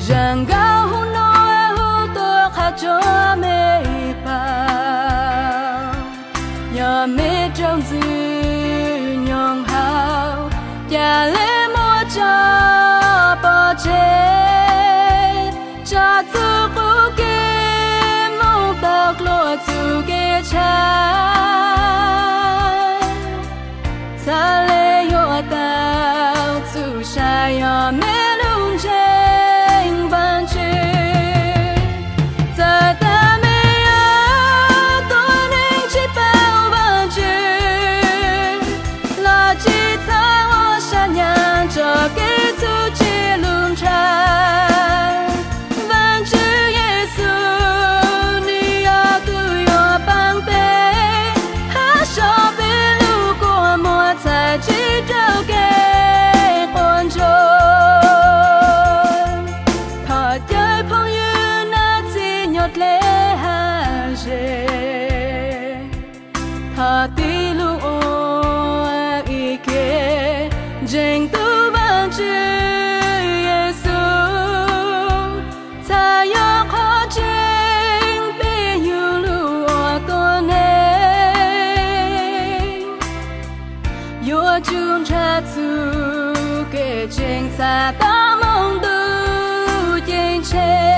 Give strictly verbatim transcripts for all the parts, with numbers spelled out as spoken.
rằng gạo hôn nói hôn tôi khát cho mê bao nhờ mê trong dư nhong hao nhà lê mua cho bỏ chết cho tư phú kê mong tóc lúa dù kê trái ta lê yo tao dù sai yo mê lung tranh ban chơi giờ ta mê ơ tôi nên chỉ bao ban chơi là chỉ ta hoa sa nhang cho cái tu chi lung tranh ban chơi Giêsu ni yo tu yo bang bê ha cho bê lu của mùa tại chỉ đâu cái con trôi thọ chơi phong như na chỉ nhọt lệ hà dê thọ tí lu ô ý kê dành tu ban chư Giêsu ta yo khó chênh bê yu lu ô con nê yo chung cha tu kê chênh ta ta mong tu chênh chênh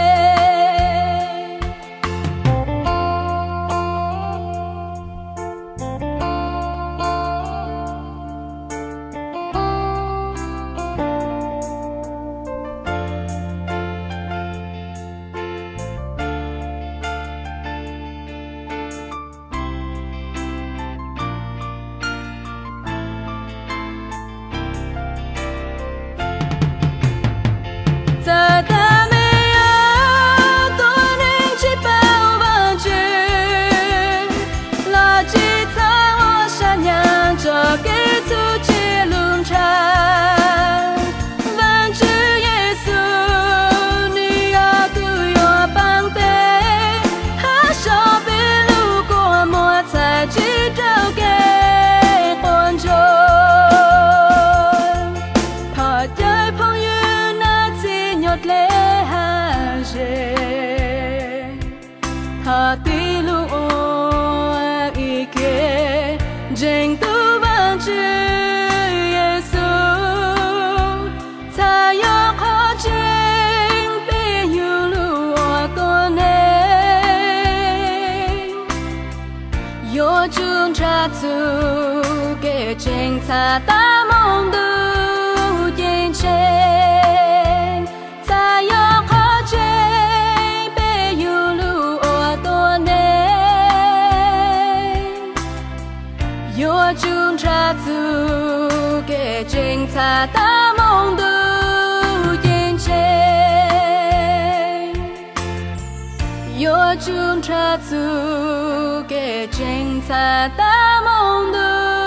giờ ta mê ơ tôi nên chỉ bao ban chơi là chỉ ta hoa sa nhang cho cái tu chi lung tranh ban chư Giêsu ni yo tu yo bang bê ha cho bê lu của mùa tại chỉ đâu cái con trôi thọ chơi phong như na chỉ nhọt lệ hà dê thọ tí lu ô ý kê dành tu ban chư Giêsu ta yo khó chênh bê yu lu ô con nê yo chung cha tu kê chênh ta ta mong tu chênh chênh ta yo khó chênh bê yu lu ô con nê yo chung cha tu kê chênh ta ta mong tu chênh chênh yo chung cha tu kê chênh ta ta mong tu